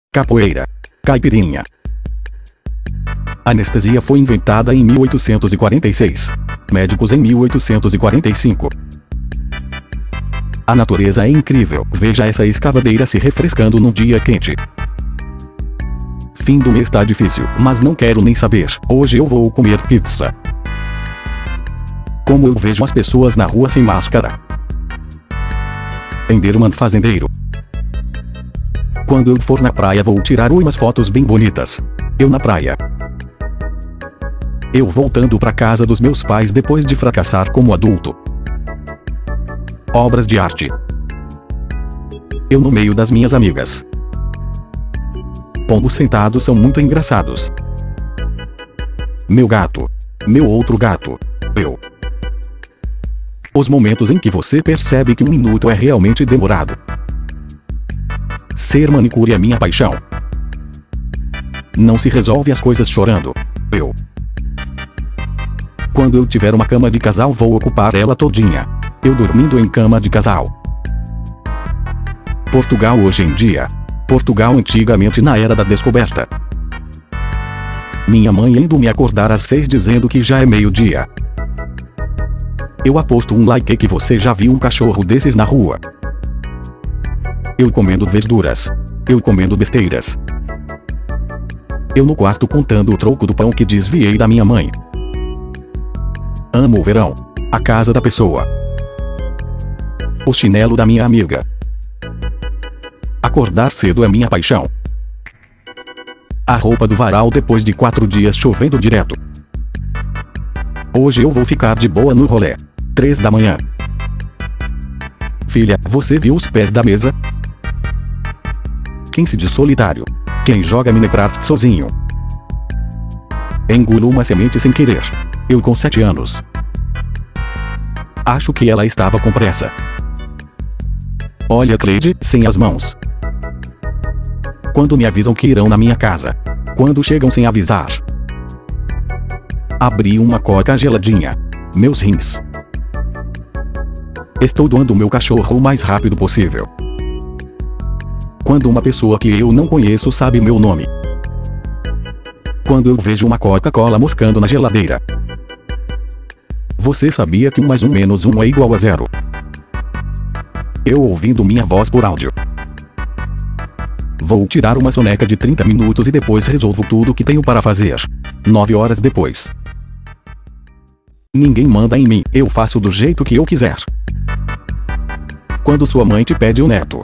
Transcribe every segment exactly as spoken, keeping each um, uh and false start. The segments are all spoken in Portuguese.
Capoeira. Caipirinha. Anestesia foi inventada em mil oitocentos e quarenta e seis. Médicos em mil oitocentos e quarenta e cinco. A natureza é incrível, veja essa escavadeira se refrescando num dia quente. Fim do mês tá difícil, mas não quero nem saber, hoje eu vou comer pizza. Como eu vejo as pessoas na rua sem máscara. Enderman fazendeiro. Quando eu for na praia vou tirar umas fotos bem bonitas. Eu na praia. Eu voltando pra casa dos meus pais depois de fracassar como adulto. Obras de arte. Eu no meio das minhas amigas. Pombos sentados são muito engraçados. Meu gato. Meu outro gato. Eu. Os momentos em que você percebe que um minuto é realmente demorado. Ser manicure é minha paixão. Não se resolve as coisas chorando. Eu. Quando eu tiver uma cama de casal vou ocupar ela todinha. Eu dormindo em cama de casal. Portugal hoje em dia. Portugal antigamente na era da descoberta. Minha mãe indo me acordar às seis dizendo que já é meio-dia. Eu aposto um like que você já viu um cachorro desses na rua. Eu comendo verduras. Eu comendo besteiras. Eu no quarto contando o troco do pão que desviei da minha mãe. Amo o verão. A casa da pessoa. O chinelo da minha amiga. Acordar cedo é minha paixão. A roupa do varal depois de quatro dias chovendo direto. Hoje eu vou ficar de boa no rolê. Três da manhã. Filha, você viu os pés da mesa? Quem se diz solitário? Quem joga Minecraft sozinho? Engulo uma semente sem querer. Eu com sete anos. Acho que ela estava com pressa. Olha Cleide, sem as mãos. Quando me avisam que irão na minha casa. Quando chegam sem avisar. Abri uma coca geladinha. Meus rins. Estou doando meu cachorro o mais rápido possível. Quando uma pessoa que eu não conheço sabe meu nome. Quando eu vejo uma Coca-Cola moscando na geladeira. Você sabia que um mais um menos um é igual a zero? Eu ouvindo minha voz por áudio. Vou tirar uma soneca de trinta minutos e depois resolvo tudo que tenho para fazer. Nove horas depois. Ninguém manda em mim, eu faço do jeito que eu quiser. Quando sua mãe te pede um neto.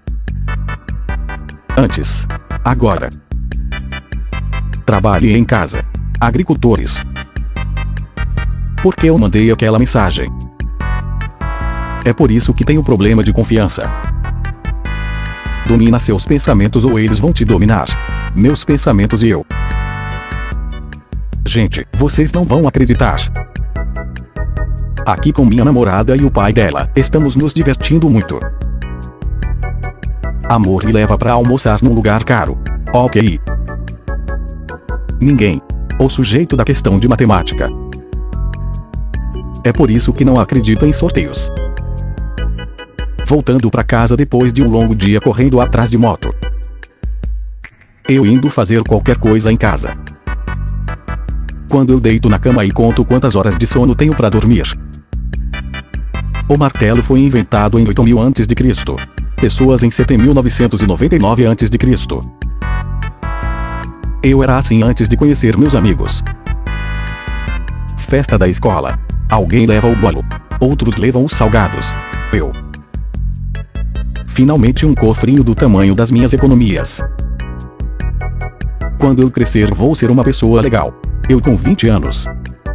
Antes. Agora. Trabalhe em casa. Agricultores. Por que eu mandei aquela mensagem? É por isso que tenho problema de confiança. Domina seus pensamentos ou eles vão te dominar. Meus pensamentos e eu. Gente, vocês não vão acreditar. Aqui com minha namorada e o pai dela, estamos nos divertindo muito. Amor me leva pra almoçar num lugar caro. Ok. Ninguém. O sujeito da questão de matemática. É por isso que não acredito em sorteios. Voltando pra casa depois de um longo dia correndo atrás de moto. Eu indo fazer qualquer coisa em casa. Quando eu deito na cama e conto quantas horas de sono tenho pra dormir. O martelo foi inventado em oito mil antes de Cristo. Pessoas em sete mil novecentos e noventa e nove antes de Cristo. Eu era assim antes de conhecer meus amigos. Festa da escola. Alguém leva o bolo. Outros levam os salgados. Eu. Finalmente um cofrinho do tamanho das minhas economias. Quando eu crescer vou ser uma pessoa legal. Eu com vinte anos.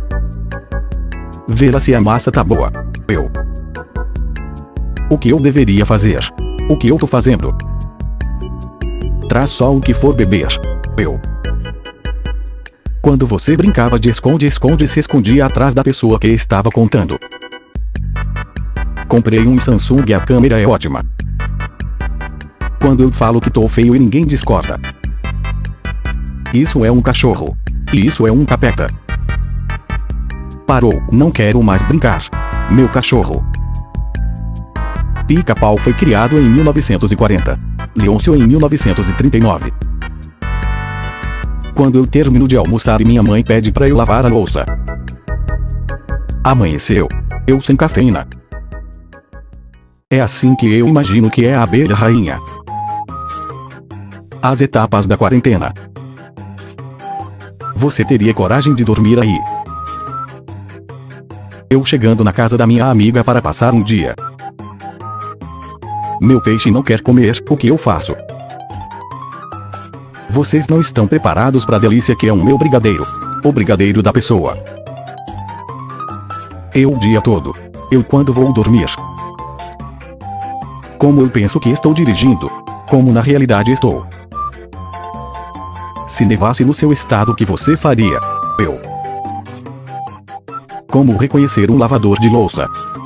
Ver se a massa tá boa. Eu. O que eu deveria fazer? O que eu tô fazendo? Traz só o que for beber. Eu. Quando você brincava de esconde-esconde se escondia atrás da pessoa que estava contando. Comprei um Samsung e a câmera é ótima. Quando eu falo que tô feio e ninguém discorda. Isso é um cachorro. E isso é um capeta. Parou, não quero mais brincar. Meu cachorro. Pica-pau foi criado em mil novecentos e quarenta. Leôncio em mil novecentos e trinta e nove. Quando eu termino de almoçar e minha mãe pede pra eu lavar a louça. Amanheceu. Eu sem cafeína. É assim que eu imagino que é a abelha rainha. As etapas da quarentena. Você teria coragem de dormir aí? Eu chegando na casa da minha amiga para passar um dia. Meu peixe não quer comer, o que eu faço? Vocês não estão preparados para a delícia que é um meu brigadeiro. O brigadeiro da pessoa. Eu o dia todo. Eu quando vou dormir. Como eu penso que estou dirigindo. Como na realidade estou. Se nevasse no seu estado, o que você faria? Eu. Como reconhecer um lavador de louça?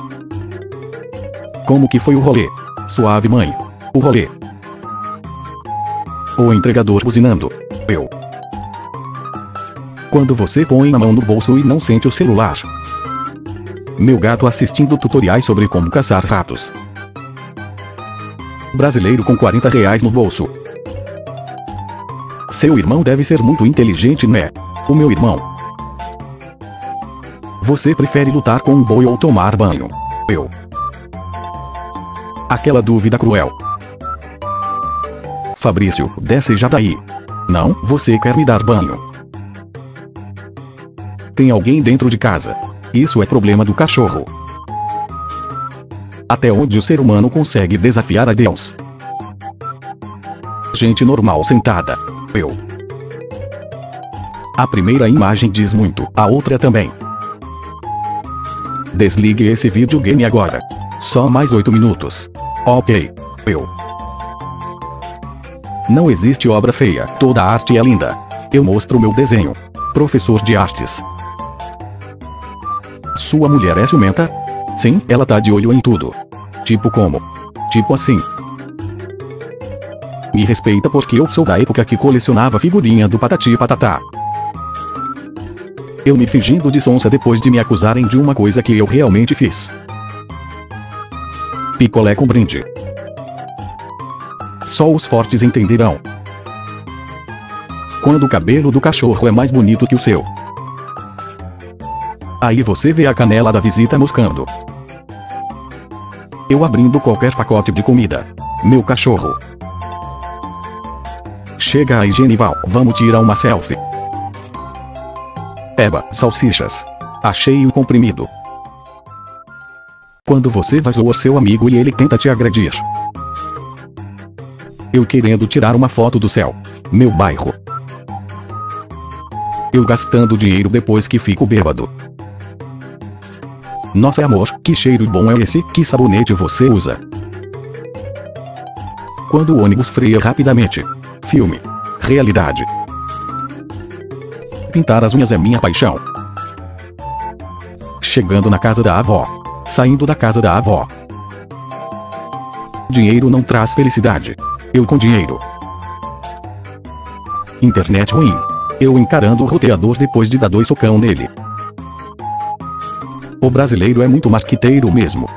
Como que foi o rolê? Suave mãe. O rolê. O entregador buzinando. Eu. Quando você põe a mão no bolso e não sente o celular. Meu gato assistindo tutoriais sobre como caçar ratos. Brasileiro com quarenta reais no bolso. Seu irmão deve ser muito inteligente, né? O meu irmão. Você prefere lutar com um boi ou tomar banho? Eu. Aquela dúvida cruel. Fabrício, desce já daí. Não, você quer me dar banho. Tem alguém dentro de casa. Isso é problema do cachorro. Até onde o ser humano consegue desafiar a Deus? Gente normal sentada. Eu. A primeira imagem diz muito, a outra também. Desligue esse videogame agora. Só mais oito minutos. Ok. Eu. Não existe obra feia, toda arte é linda. Eu mostro meu desenho. Professor de artes. Sua mulher é ciumenta? Sim, ela tá de olho em tudo. Tipo como? Tipo assim. Me respeita porque eu sou da época que colecionava figurinha do Patati Patatá. Eu me fingindo de sonsa depois de me acusarem de uma coisa que eu realmente fiz. Picolé com brinde. Só os fortes entenderão. Quando o cabelo do cachorro é mais bonito que o seu. Aí você vê a canela da visita moscando. Eu abrindo qualquer pacote de comida. Meu cachorro. Chega aí, Genival, vamos tirar uma selfie. Eba, salsichas. Achei o comprimido. Quando você vai zoar seu amigo e ele tenta te agredir. Eu querendo tirar uma foto do céu. Meu bairro. Eu gastando dinheiro depois que fico bêbado. Nossa amor, que cheiro bom é esse? Que sabonete você usa? Quando o ônibus freia rapidamente. Filme. Realidade. Pintar as unhas é minha paixão. Chegando na casa da avó. Saindo da casa da avó. Dinheiro não traz felicidade. Eu com dinheiro. Internet ruim. Eu encarando o roteador depois de dar dois socão nele. O brasileiro é muito marqueteiro mesmo.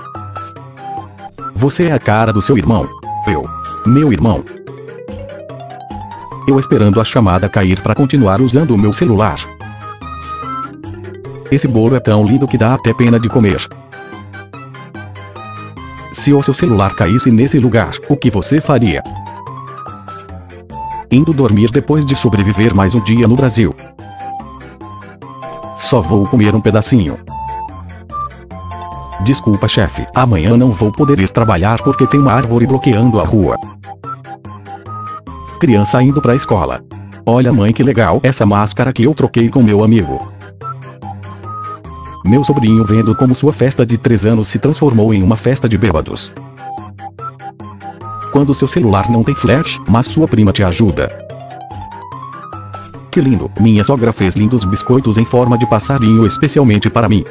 Você é a cara do seu irmão. Eu. Meu irmão. Eu esperando a chamada cair para continuar usando o meu celular. Esse bolo é tão lindo que dá até pena de comer. Se o seu celular caísse nesse lugar, o que você faria? Indo dormir depois de sobreviver mais um dia no Brasil. Só vou comer um pedacinho. Desculpa, chefe, amanhã não vou poder ir trabalhar porque tem uma árvore bloqueando a rua. Criança indo pra escola. Olha, mãe, que legal essa máscara que eu troquei com meu amigo. Meu sobrinho vendo como sua festa de três anos se transformou em uma festa de bêbados. Quando seu celular não tem flash, mas sua prima te ajuda. Que lindo, minha sogra fez lindos biscoitos em forma de passarinho especialmente para mim.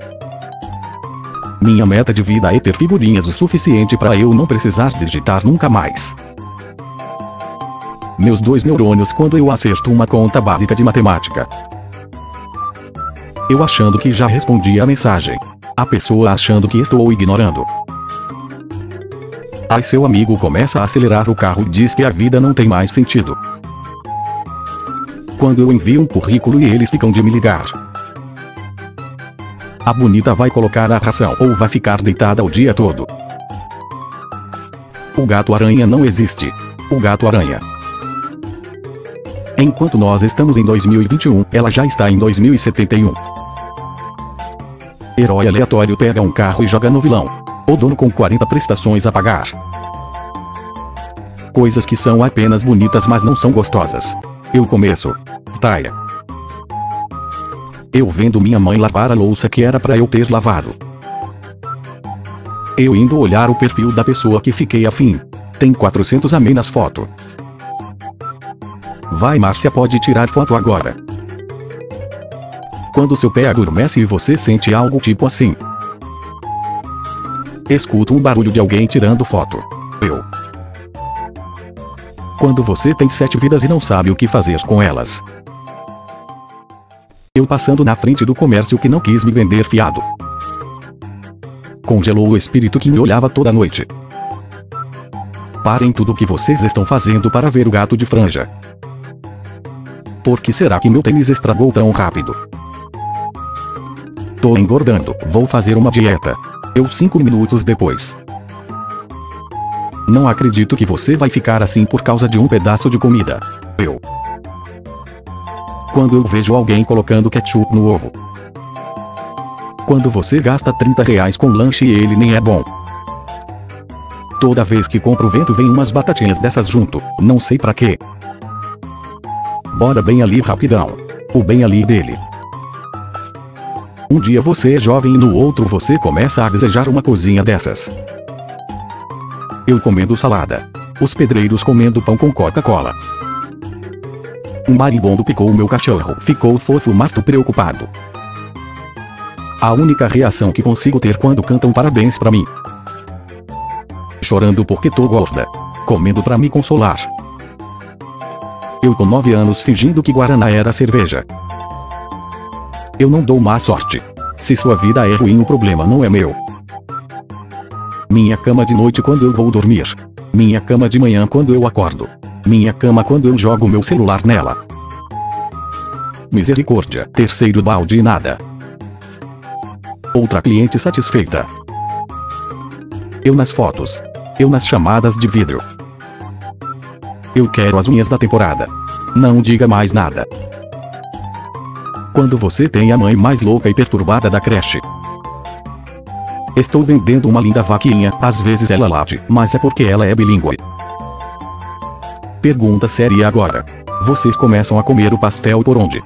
Minha meta de vida é ter figurinhas o suficiente para eu não precisar digitar nunca mais. Meus dois neurônios quando eu acerto uma conta básica de matemática. Eu achando que já respondi a mensagem. A pessoa achando que estou ignorando. Aí seu amigo começa a acelerar o carro e diz que a vida não tem mais sentido. Quando eu envio um currículo e eles ficam de me ligar. A bonita vai colocar a ração ou vai ficar deitada o dia todo. O gato-aranha não existe. O gato-aranha. Enquanto nós estamos em dois mil e vinte e um, ela já está em dois mil e setenta e um. Herói aleatório pega um carro e joga no vilão. O dono com quarenta prestações a pagar. Coisas que são apenas bonitas mas não são gostosas. Eu começo. Taia. Eu vendo minha mãe lavar a louça que era pra eu ter lavado. Eu indo olhar o perfil da pessoa que fiquei afim. Tem quatrocentos amei nas fotos. Vai, Márcia, pode tirar foto agora. Quando seu pé adormece e você sente algo tipo assim. Escuto um barulho de alguém tirando foto. Eu. Quando você tem sete vidas e não sabe o que fazer com elas. Eu passando na frente do comércio que não quis me vender fiado. Congelou o espírito que me olhava toda noite. Parem tudo o que vocês estão fazendo para ver o gato de franja. Por que será que meu tênis estragou tão rápido? Tô engordando, vou fazer uma dieta. Eu cinco minutos depois. Não acredito que você vai ficar assim por causa de um pedaço de comida. Eu. Quando eu vejo alguém colocando ketchup no ovo. Quando você gasta trinta reais com lanche e ele nem é bom. Toda vez que compro vento vem umas batatinhas dessas junto, não sei pra quê. Bora bem ali rapidão. O bem ali dele. Um dia você é jovem e no outro você começa a desejar uma coisinha dessas. Eu comendo salada. Os pedreiros comendo pão com Coca-Cola. Um marimbondo picou o meu cachorro. Ficou fofo mas tô preocupado. A única reação que consigo ter quando cantam parabéns pra mim. Chorando porque tô gorda. Comendo pra me consolar. Eu com nove anos fingindo que Guaraná era cerveja. Eu não dou má sorte. Se sua vida é ruim, o problema não é meu. Minha cama de noite quando eu vou dormir. Minha cama de manhã quando eu acordo. Minha cama quando eu jogo meu celular nela. Misericórdia. Terceiro balde e nada. Outra cliente satisfeita. Eu nas fotos. Eu nas chamadas de vídeo. Eu quero as unhas da temporada. Não diga mais nada. Quando você tem a mãe mais louca e perturbada da creche. Estou vendendo uma linda vaquinha, às vezes ela late, mas é porque ela é bilíngue. Pergunta séria agora. Vocês começam a comer o pastel por onde?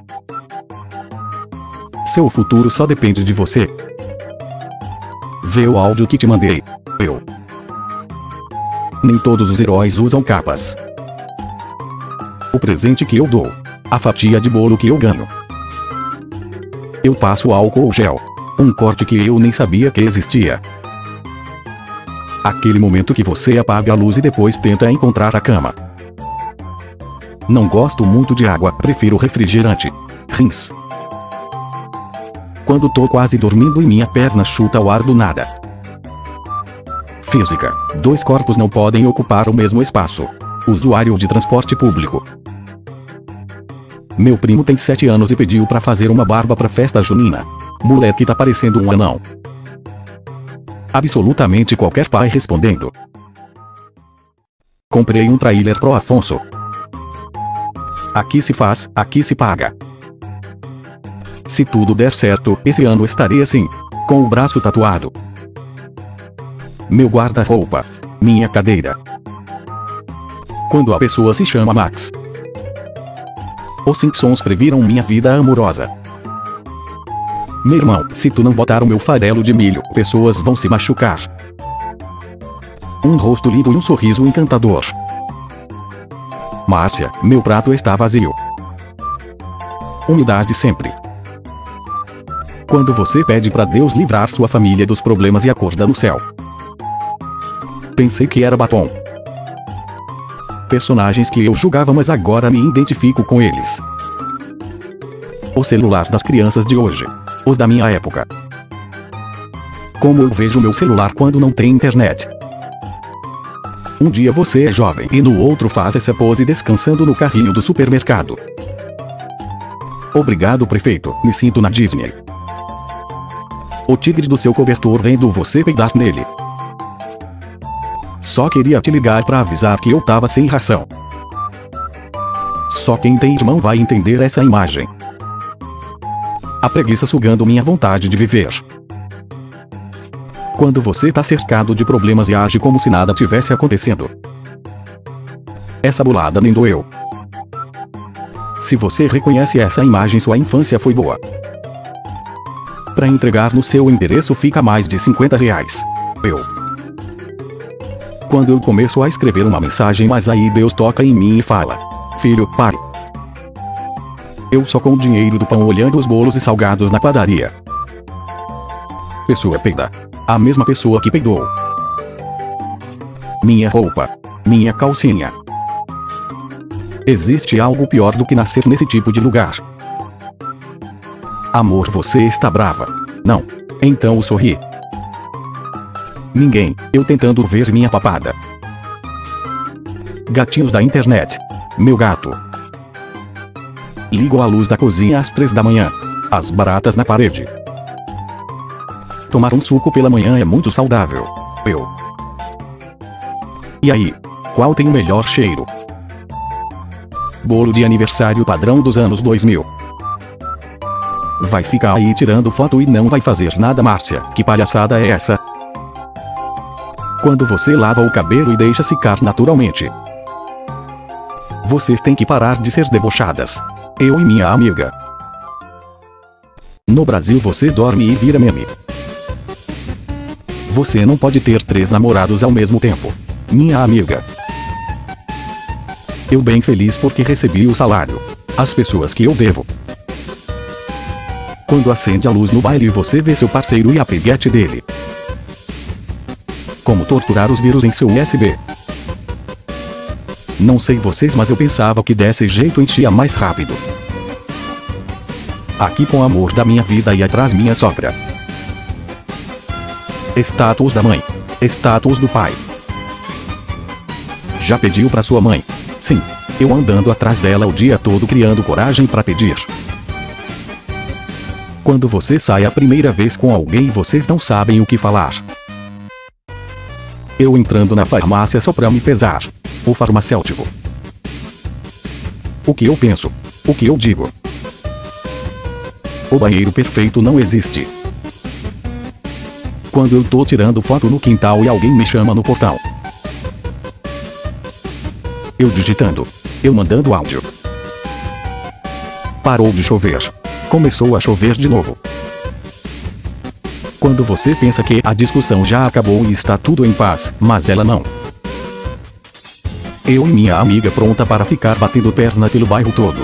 Seu futuro só depende de você. Vê o áudio que te mandei. Eu. Nem todos os heróis usam capas. O presente que eu dou. A fatia de bolo que eu ganho. Eu passo álcool gel. Um corte que eu nem sabia que existia. Aquele momento que você apaga a luz e depois tenta encontrar a cama. Não gosto muito de água, prefiro refrigerante. Rins. Quando tô quase dormindo e minha perna chuta o ar do nada. Física. Dois corpos não podem ocupar o mesmo espaço. Usuário de transporte público. Meu primo tem sete anos e pediu pra fazer uma barba pra festa junina. Moleque tá parecendo um anão. Absolutamente qualquer pai respondendo. Comprei um trailer pro Afonso. Aqui se faz, aqui se paga. Se tudo der certo, esse ano estarei assim. Com o braço tatuado. Meu guarda-roupa. Minha cadeira. Quando a pessoa se chama Max. Os Simpsons previram minha vida amorosa. Meu irmão, se tu não botar o meu farelo de milho, pessoas vão se machucar. Um rosto lindo e um sorriso encantador. Márcia, meu prato está vazio. Humildade sempre. Quando você pede pra Deus livrar sua família dos problemas e acorda no céu. Pensei que era batom. Personagens que eu julgava, mas agora me identifico com eles. O celular das crianças de hoje. Os da minha época. Como eu vejo meu celular quando não tem internet. Um dia você é jovem e no outro faz essa pose descansando no carrinho do supermercado. Obrigado, prefeito, me sinto na Disney. O tigre do seu cobertor vendo você peidar nele. Só queria te ligar pra avisar que eu tava sem ração. Só quem tem irmão vai entender essa imagem. A preguiça sugando minha vontade de viver. Quando você tá cercado de problemas e age como se nada tivesse acontecendo. Essa bulada nem doeu. Se você reconhece essa imagem, sua infância foi boa. Para entregar no seu endereço fica mais de cinquenta reais. Eu. Quando eu começo a escrever uma mensagem, mas aí Deus toca em mim e fala: filho, pare. Eu só com o dinheiro do pão olhando os bolos e salgados na padaria. Pessoa peida. A mesma pessoa que peidou. Minha roupa. Minha calcinha. Existe algo pior do que nascer nesse tipo de lugar. Amor, você está brava. Não. Então sorri. Ninguém. Eu tentando ver minha papada. Gatinhos da internet. Meu gato. Ligo a luz da cozinha às três da manhã. As baratas na parede. Tomar um suco pela manhã é muito saudável. Eu. E aí? Qual tem o melhor cheiro? Bolo de aniversário padrão dos anos dois mil. Vai ficar aí tirando foto e não vai fazer nada, Márcia. Que palhaçada é essa? Quando você lava o cabelo e deixa secar naturalmente. Vocês têm que parar de ser debochadas. Eu e minha amiga. No Brasil você dorme e vira meme. Você não pode ter três namorados ao mesmo tempo. Minha amiga. Eu bem feliz porque recebi o salário. As pessoas que eu devo. Quando acende a luz no baile e você vê seu parceiro e a peguete dele. Como torturar os vírus em seu U S B. Não sei vocês, mas eu pensava que desse jeito enchia mais rápido. Aqui com o amor da minha vida e atrás minha sogra. Status da mãe. Status do pai. Já pediu pra sua mãe? Sim. Eu andando atrás dela o dia todo criando coragem pra pedir. Quando você sai a primeira vez com alguém e vocês não sabem o que falar. Eu entrando na farmácia só pra me pesar. O farmacêutico. O que eu penso? O que eu digo? O banheiro perfeito não existe. Quando eu tô tirando foto no quintal e alguém me chama no portão. Eu digitando. Eu mandando áudio. Parou de chover. Começou a chover de novo. Quando você pensa que a discussão já acabou e está tudo em paz, mas ela não. Eu e minha amiga pronta para ficar batendo perna pelo bairro todo.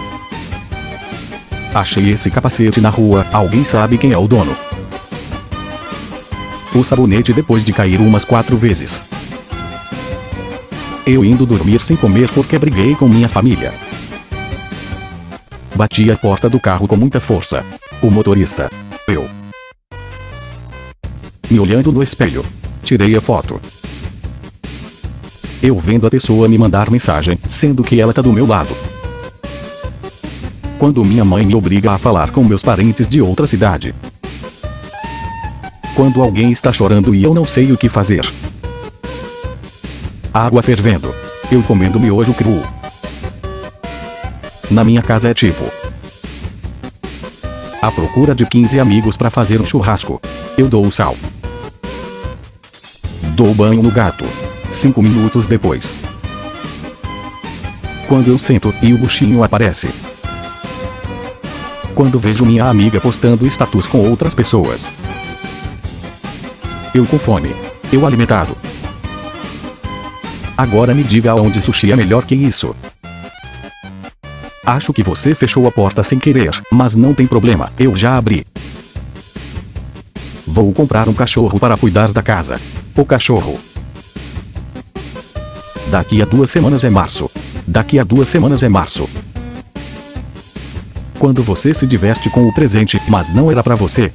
Achei esse capacete na rua, alguém sabe quem é o dono? O sabonete depois de cair umas quatro vezes. Eu indo dormir sem comer porque briguei com minha família. Bati a porta do carro com muita força. O motorista. Eu. Me olhando no espelho. Tirei a foto. Eu vendo a pessoa me mandar mensagem, sendo que ela tá do meu lado. Quando minha mãe me obriga a falar com meus parentes de outra cidade. Quando alguém está chorando e eu não sei o que fazer. Água fervendo. Eu comendo miojo cru. Na minha casa é tipo. À procura de quinze amigos para fazer um churrasco. Eu dou o sal. Dou banho no gato. Cinco minutos depois. Quando eu sento e o buchinho aparece. Quando vejo minha amiga postando status com outras pessoas. Eu com fome. Eu alimentado. Agora me diga onde sushi é melhor que isso. Acho que você fechou a porta sem querer, mas não tem problema, eu já abri. Vou comprar um cachorro para cuidar da casa. O cachorro. Daqui a duas semanas é março. Daqui a duas semanas é março. Quando você se diverte com o presente, mas não era pra você.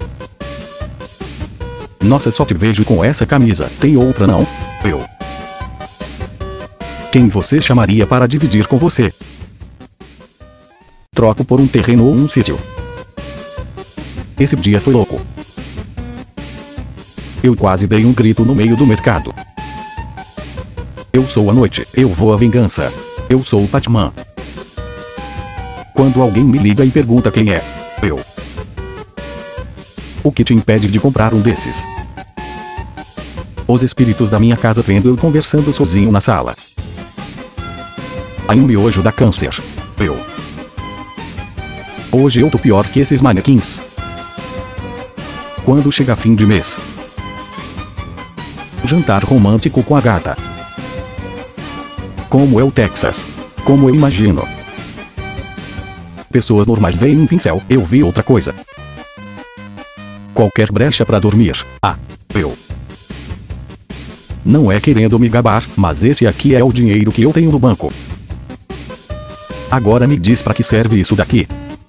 Nossa, só te vejo com essa camisa, tem outra não? Eu. Quem você chamaria para dividir com você? Troco por um terreno ou um sítio. Esse dia foi louco. Eu quase dei um grito no meio do mercado. Eu sou a noite, eu vou à vingança. Eu sou o Batman. Quando alguém me liga e pergunta quem é, eu. O que te impede de comprar um desses? Os espíritos da minha casa vendo eu conversando sozinho na sala. Aí um miojo dá câncer. Eu. Hoje eu tô pior que esses manequins. Quando chega fim de mês. Jantar romântico com a gata. Como é o Texas? Como eu imagino. Pessoas normais veem um pincel, eu vi outra coisa. Qualquer brecha pra dormir. Ah, eu. Não é querendo me gabar, mas esse aqui é o dinheiro que eu tenho no banco. Agora me diz pra que serve isso daqui.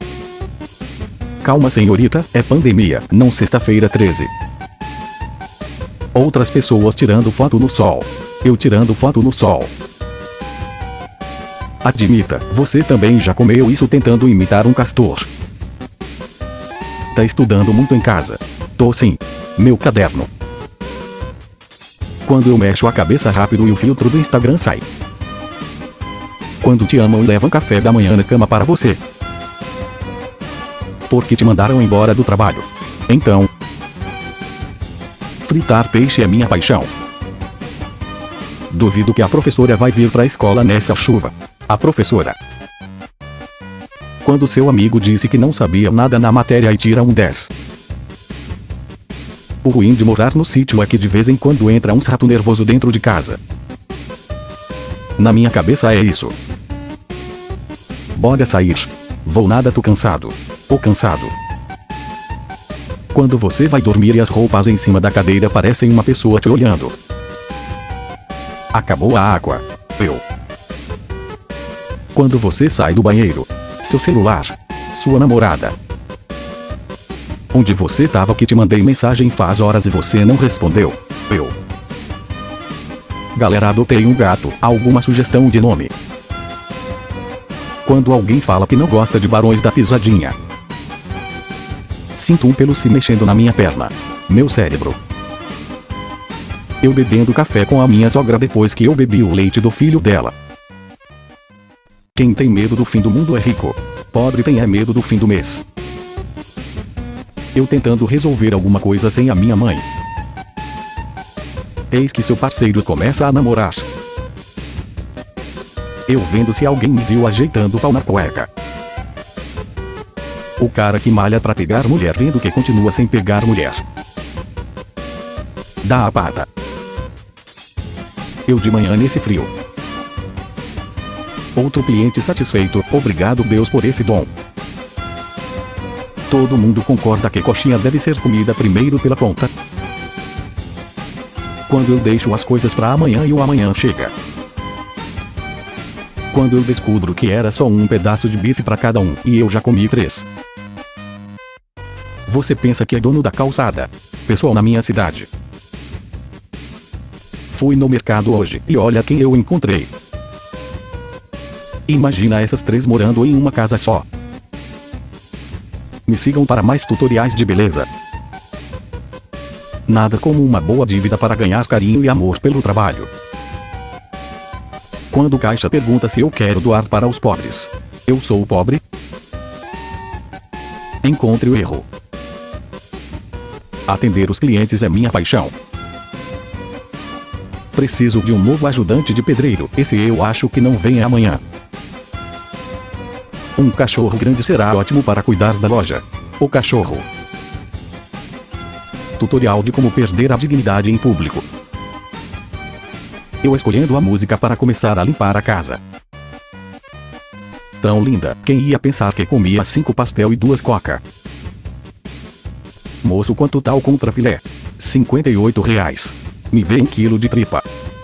Calma senhorita, é pandemia, não sexta-feira treze. Outras pessoas tirando foto no sol. Eu tirando foto no sol. Admita, você também já comeu isso tentando imitar um castor. Tá estudando muito em casa? Tô sim. Meu caderno. Quando eu mexo a cabeça rápido e o filtro do Instagram sai. Quando te amam e levam café da manhã na cama para você. Porque te mandaram embora do trabalho. Então. Fritar peixe é minha paixão. Duvido que a professora vai vir pra escola nessa chuva. A professora. Quando seu amigo disse que não sabia nada na matéria e tira um dez. O ruim de morar no sítio é que de vez em quando entra uns rato nervoso dentro de casa. Na minha cabeça é isso. Bora sair. Vou nada, tô cansado. Tô cansado. Quando você vai dormir e as roupas em cima da cadeira parecem uma pessoa te olhando. Acabou a água. Eu. Quando você sai do banheiro. Seu celular. Sua namorada. Onde você tava que te mandei mensagem faz horas e você não respondeu. Eu. Galera, adotei um gato. Alguma sugestão de nome? Quando alguém fala que não gosta de Barões da Pisadinha. Sinto um pelo se mexendo na minha perna. Meu cérebro. Eu bebendo café com a minha sogra depois que eu bebi o leite do filho dela. Quem tem medo do fim do mundo é rico. Pobre tem é medo do fim do mês. Eu tentando resolver alguma coisa sem a minha mãe. Eis que seu parceiro começa a namorar. Eu vendo se alguém me viu ajeitando o pau na cueca. O cara que malha pra pegar mulher vendo que continua sem pegar mulher. Dá a pata. Eu de manhã nesse frio. Outro cliente satisfeito, obrigado Deus por esse dom. Todo mundo concorda que coxinha deve ser comida primeiro pela ponta. Quando eu deixo as coisas pra amanhã e o amanhã chega. Quando eu descubro que era só um pedaço de bife pra cada um e eu já comi três. Você pensa que é dono da calçada? Pessoal na minha cidade. Fui no mercado hoje e olha quem eu encontrei. Imagina essas três morando em uma casa só. Me sigam para mais tutoriais de beleza. Nada como uma boa dívida para ganhar carinho e amor pelo trabalho. Quando o caixa pergunta se eu quero doar para os pobres. Eu sou o pobre? Encontre o erro. Atender os clientes é minha paixão. Preciso de um novo ajudante de pedreiro. Esse eu acho que não vem amanhã. Um cachorro grande será ótimo para cuidar da loja. O cachorro. Tutorial de como perder a dignidade em público. Eu escolhendo a música para começar a limpar a casa. Tão linda, quem ia pensar que comia cinco pastel e duas coca? Moço, quanto tal contra filé? cinquenta e oito reais. Me vê um quilo de tripa.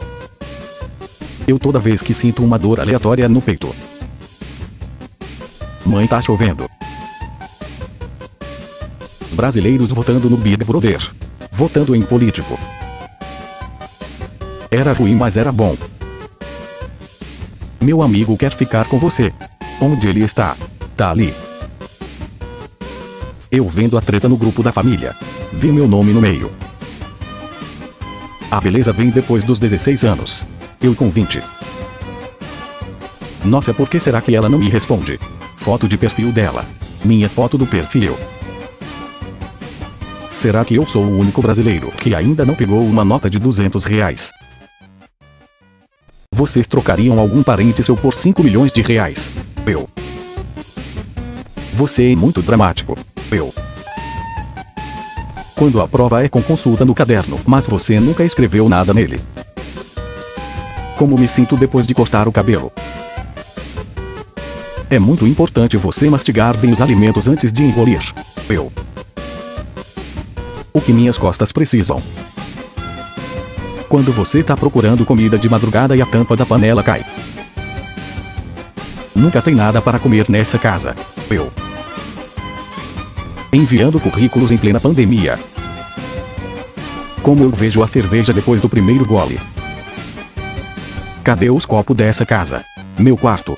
Eu toda vez que sinto uma dor aleatória no peito. Mãe, tá chovendo. Brasileiros votando no Big Brother. Votando em político. Era ruim, mas era bom. Meu amigo quer ficar com você. Onde ele está? tá ali. Eu vendo a treta no grupo da família. Vi meu nome no meio. A beleza vem depois dos dezesseis anos. Eu com vinte. Nossa, por que será que ela não me responde? Foto de perfil dela. Minha foto do perfil. Será que eu sou o único brasileiro que ainda não pegou uma nota de duzentos reais? Vocês trocariam algum parente seu por cinco milhões de reais? Eu. Você é muito dramático. Eu. Quando a prova é com consulta no caderno, mas você nunca escreveu nada nele. Como me sinto depois de cortar o cabelo? É muito importante você mastigar bem os alimentos antes de engolir. Eu. O que minhas costas precisam? Quando você tá procurando comida de madrugada e a tampa da panela cai. Nunca tem nada para comer nessa casa. Eu. Enviando currículos em plena pandemia. Como eu vejo a cerveja depois do primeiro gole. Cadê os copos dessa casa? Meu quarto.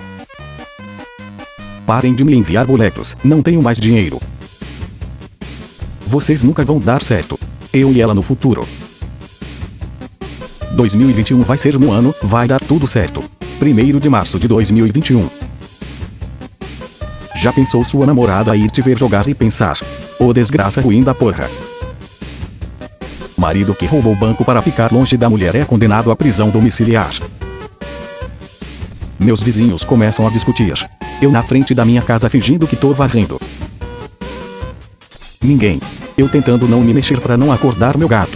Parem de me enviar boletos, não tenho mais dinheiro. Vocês nunca vão dar certo. Eu e ela no futuro. dois mil e vinte e um vai ser um ano, vai dar tudo certo. primeiro de março de dois mil e vinte e um. Já pensou sua namorada ir te ver jogar e pensar: ô desgraça ruim da porra. Marido que roubou o banco para ficar longe da mulher é condenado à prisão domiciliar. Meus vizinhos começam a discutir. Eu na frente da minha casa fingindo que tô varrendo. Ninguém. Eu tentando não me mexer para não acordar meu gato.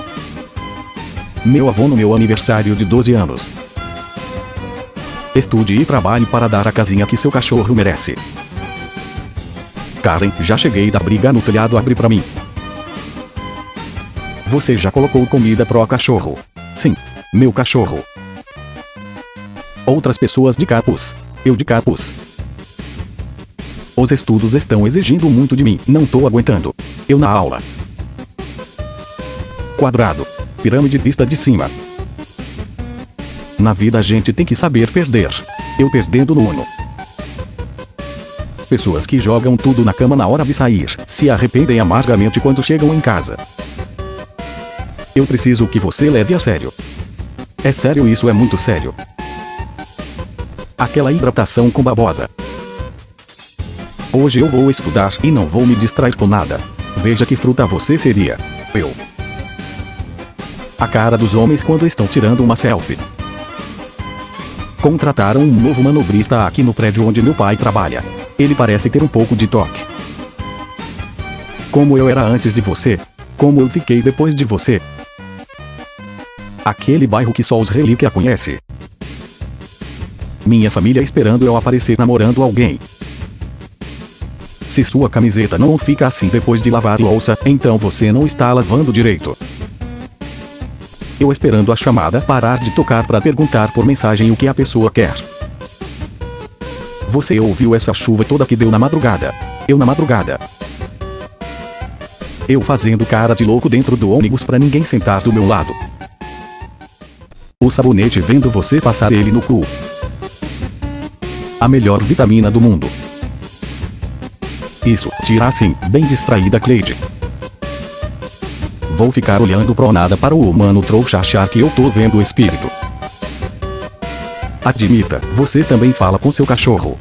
Meu avô no meu aniversário de doze anos. Estude e trabalhe para dar a casinha que seu cachorro merece. Karen, já cheguei da briga no telhado, abre pra mim. Você já colocou comida pro cachorro? Sim, meu cachorro. Outras pessoas de capuz. Eu de capuz. Os estudos estão exigindo muito de mim, não tô aguentando. Eu na aula. Quadrado. Pirâmide vista de cima. Na vida a gente tem que saber perder. Eu perdendo no Uno. Pessoas que jogam tudo na cama na hora de sair, se arrependem amargamente quando chegam em casa. Eu preciso que você leve a sério. É sério, isso é muito sério. Aquela hidratação com babosa. Hoje eu vou estudar e não vou me distrair com nada. Veja que fruta você seria. Eu. A cara dos homens quando estão tirando uma selfie. Contrataram um novo manobrista aqui no prédio onde meu pai trabalha. Ele parece ter um pouco de toque. Como eu era antes de você. Como eu fiquei depois de você. Aquele bairro que só os relíquia conhece. Minha família esperando eu aparecer namorando alguém. Se sua camiseta não fica assim depois de lavar louça, então você não está lavando direito. Eu esperando a chamada parar de tocar para perguntar por mensagem o que a pessoa quer. Você ouviu essa chuva toda que deu na madrugada? Eu na madrugada. Eu fazendo cara de louco dentro do ônibus para ninguém sentar do meu lado. O sabonete vendo você passar ele no cu. A melhor vitamina do mundo. Isso, tira assim, bem distraída Cleide. Vou ficar olhando pro nada para o humano trouxa achar que eu tô vendo o espírito. Admita, você também fala com seu cachorro.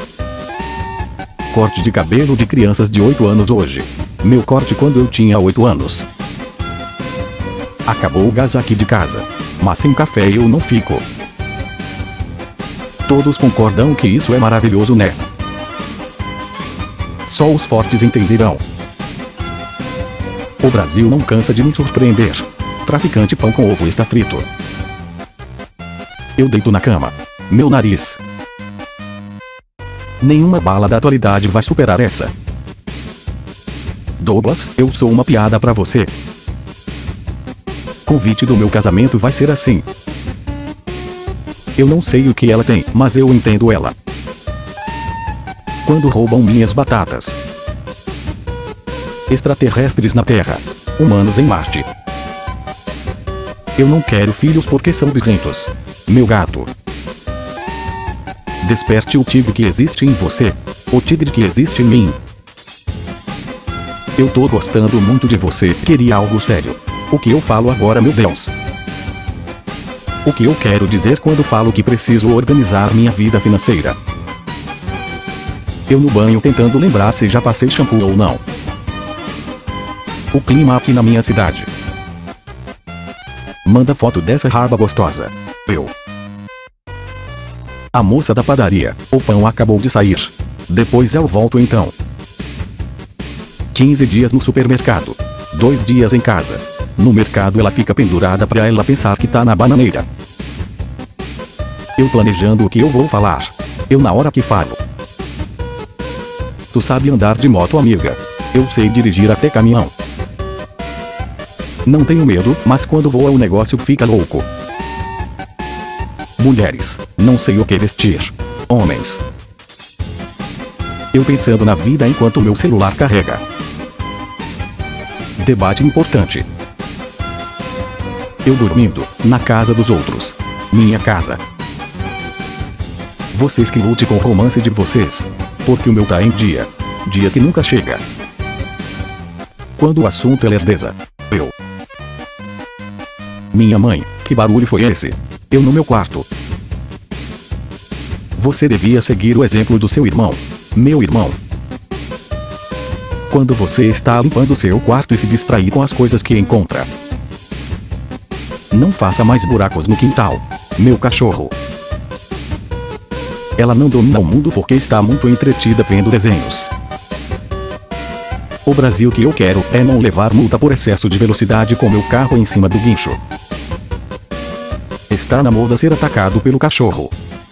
Corte de cabelo de crianças de oito anos hoje. Meu corte quando eu tinha oito anos. Acabou o gás aqui de casa. Mas sem café eu não fico. Todos concordam que isso é maravilhoso, né? Só os fortes entenderão. O Brasil não cansa de me surpreender. Traficante pão com ovo está frito. Eu deito na cama. Meu nariz. Nenhuma bala da atualidade vai superar essa. Douglas, eu sou uma piada pra você. Convite do meu casamento vai ser assim. Eu não sei o que ela tem, mas eu entendo ela. Quando roubam minhas batatas. Extraterrestres na Terra. Humanos em Marte. Eu não quero filhos porque são birrentos. Meu gato. Desperte o tigre que existe em você. O tigre que existe em mim. Eu tô gostando muito de você. Queria algo sério. O que eu falo agora, meu Deus? O que eu quero dizer quando falo que preciso organizar minha vida financeira? Eu no banho tentando lembrar se já passei shampoo ou não. O clima aqui na minha cidade. Manda foto dessa raba gostosa. Eu. A moça da padaria. O pão acabou de sair. Depois eu volto então. quinze dias no supermercado. Dois dias em casa. No mercado ela fica pendurada pra ela pensar que tá na bananeira. Eu planejando o que eu vou falar. Eu na hora que falo. Tu sabe andar de moto, amiga? Eu sei dirigir até caminhão. Não tenho medo, mas quando voa o negócio fica louco. Mulheres, não sei o que vestir. Homens. Eu pensando na vida enquanto meu celular carrega. Debate importante. Eu dormindo, na casa dos outros. Minha casa. Vocês que lute com o romance de vocês. Porque o meu tá em dia. Dia que nunca chega. Quando o assunto é lerdeza. Eu. Minha mãe, que barulho foi esse? Eu no meu quarto. Você devia seguir o exemplo do seu irmão. Meu irmão. Quando você está limpando seu quarto e se distrair com as coisas que encontra. Não faça mais buracos no quintal. Meu cachorro. Ela não domina o mundo porque está muito entretida vendo desenhos. O Brasil que eu quero é não levar multa por excesso de velocidade com meu carro em cima do guincho. Está na moda ser atacado pelo cachorro.